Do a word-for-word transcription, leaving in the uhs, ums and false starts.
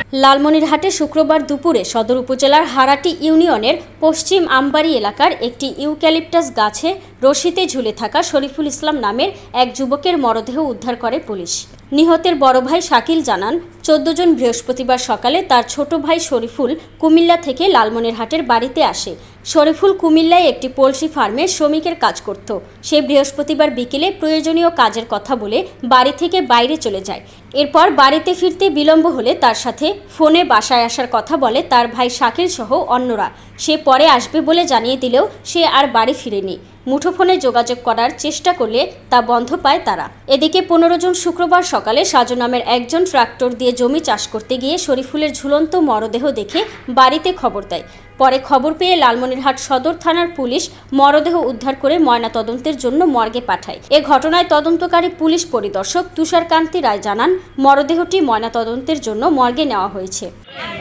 লালমনিরহাটে শুক্রবার দুপুরে সদর উপজেলার হারাটি ইউনিয়নের পশ্চিম আমবাড়ি এলাকার একটি ইউক্যালিপটাস গাছে রশিতে ঝুলে থাকা শরীফুল ইসলাম নামের এক যুবকের মরদেহ উদ্ধার করে পুলিশ। নিহতের বড় ভাই শাকিল জানান, চোদ্দ জন বৃহস্পতিবার সকালে তার ছোট ভাই শরীফুল কুমিল্লা থেকে লালমনিরহাটের বাড়িতে আসে। শরীফুল কুমিল্লায় একটি পোলট্রি ফার্মে শ্রমিকের কাজ করত। সে বৃহস্পতিবার বিকেলে প্রয়োজনীয় কাজের কথা বলে বাড়ি থেকে বাইরে চলে যায়। এরপর বাড়িতে ফিরতে বিলম্ব হলে তার সাথে ফোনে বাসায় আসার কথা বলে তার ভাই শাকিল সহ অন্যরা। সে পরে আসবে বলে জানিয়ে দিলেও সে আর বাড়ি ফিরেনি। মুঠোফোনে যোগাযোগ করার চেষ্টা করলে তা বন্ধ পায় তারা। এদিকে পনেরো জন শুক্রবার সকালে সাজু নামের একজন ট্রাক্টর দিয়ে জমি চাষ করতে গিয়ে শরীফুলের ঝুলন্ত মরদেহ দেখে বাড়িতে খবর দেয়। পরে খবর পেয়ে লালমনিরহাট সদর থানার পুলিশ মরদেহ উদ্ধার করে ময়নাতদন্তের জন্য মর্গে পাঠায়। এ ঘটনায় তদন্তকারী পুলিশ পরিদর্শক তুষারকান্তি রায় জানান, মরদেহটি ময়নাতদন্তের জন্য মর্গে নেওয়া হয়েছে।